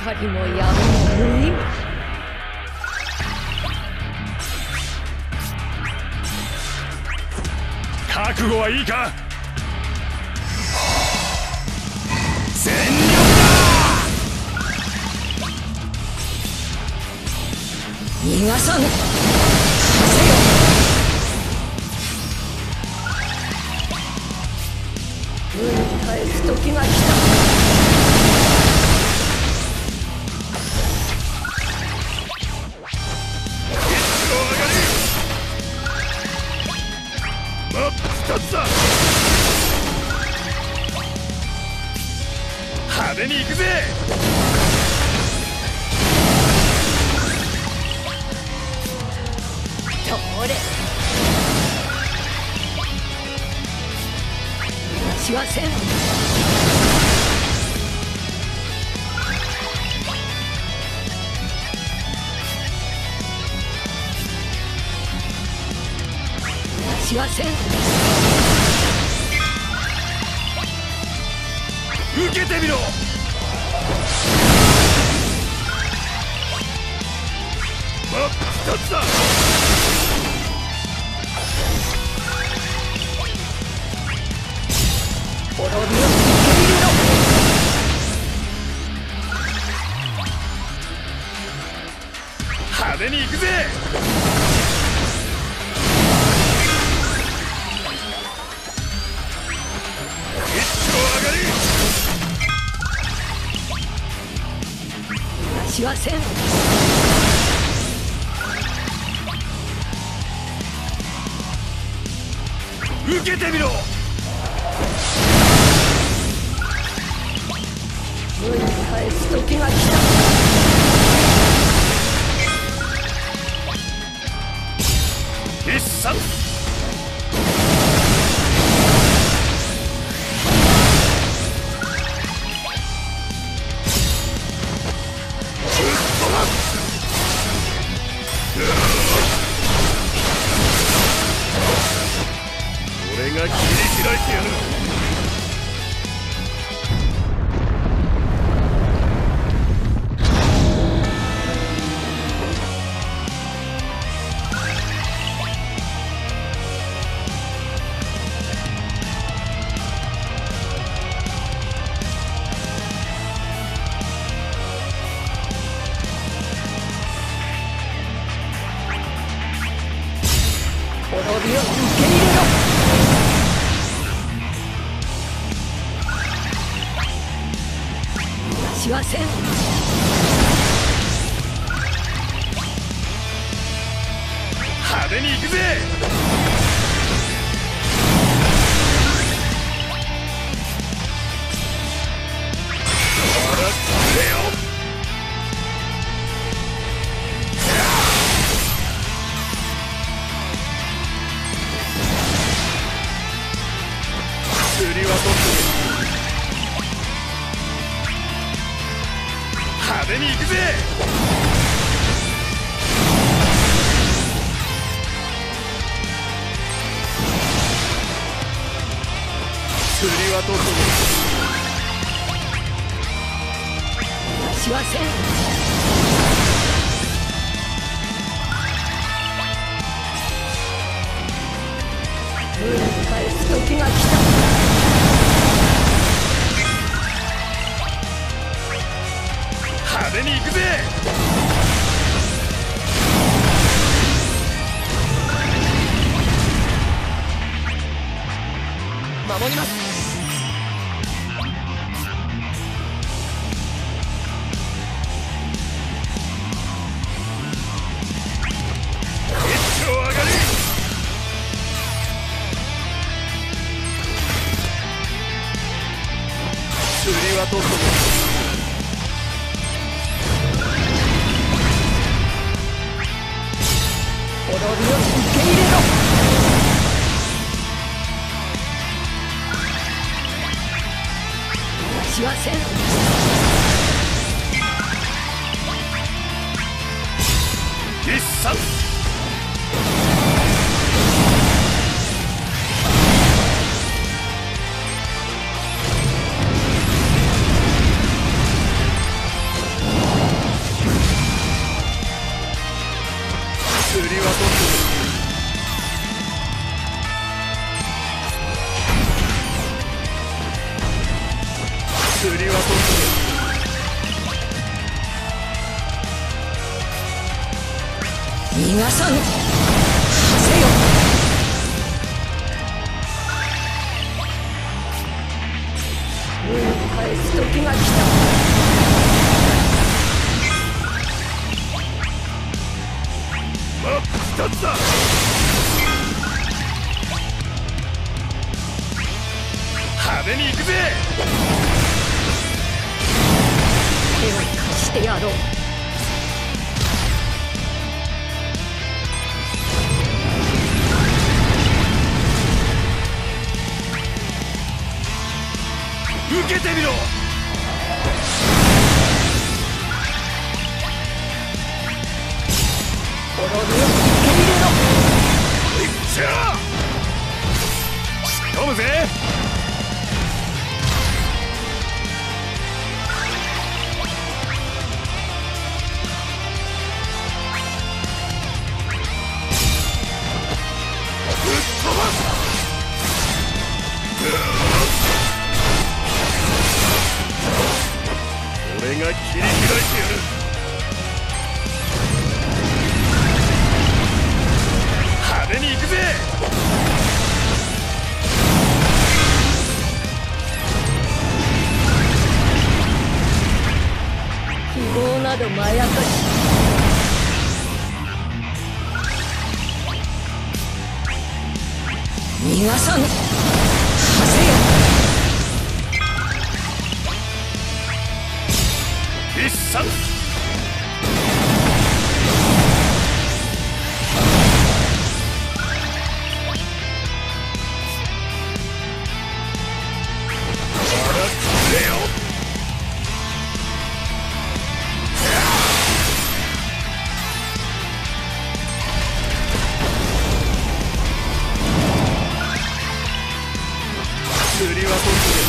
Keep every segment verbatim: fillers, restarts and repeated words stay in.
かりもやめぬい。 覚悟はいいか。全力だ。 逃がさぬ。世に返す時が来た。 真っ二つだ。派手に行くぜ。 どれ。しはせん。しはせん。 受けてみろ。真っ二つだ。 滅びを受け入れろ。 派手に行くぜ。 しはせん。 受けてみろ。 世に返す時が来た。 必殺。俺が切り開いてやる。 滅びを受け入れろ。しはせん。 派手に行くぜ。ほら食えよ。釣りはどっち。派手に行くぜ。釣りはどこしはせん。世に返す時が来た。 派手に行くぜ。 守ります。 一丁上がり。釣りはどこ滅びを受け入れろ。しはせん。 必殺。 釣りは取逃がさぬ。せよ。運を返す時が来た。 真っ二つだ。派手に行くぜ。 手を貸してやろう。 受けてみろ。 滅びを受け入れろ。 いっちゃ仕込むぜ。ぶっ飛ばす。俺が切り開いてやる。派手に行くぜ。 希望などまやかし。逃がさぬ。はせよ。 必殺。釣りは取って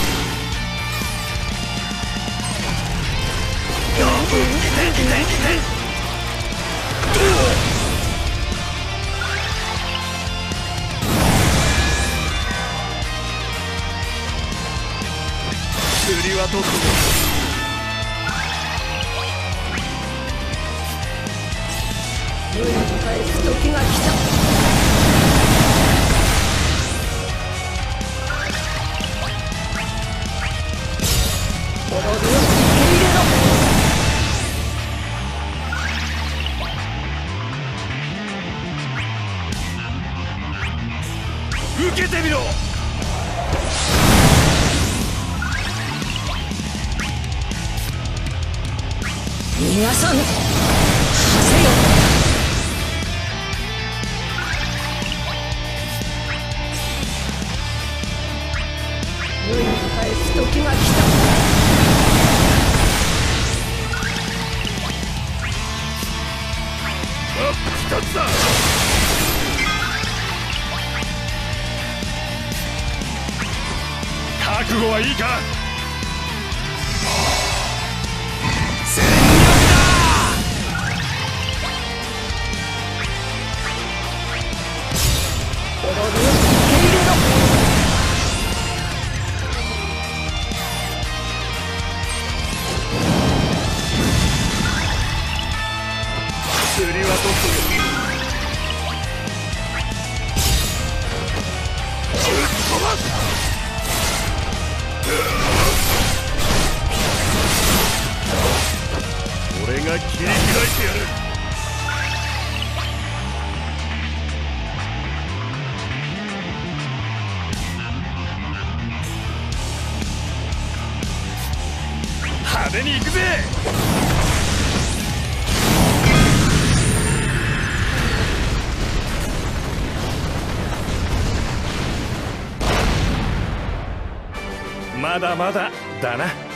釣りは取って運を返す時が来た。滅びを受け入れろ。 受けてみろ。 逃がさぬ。はせよ。運を返す時が来た。 一つだ。覚悟はいいか。全力だ。 滅びを受け入れろ。 釣りは取ってる。ぶっ飛ばす。俺が切り開いてやる。派手に行くぜ。まだまだだな。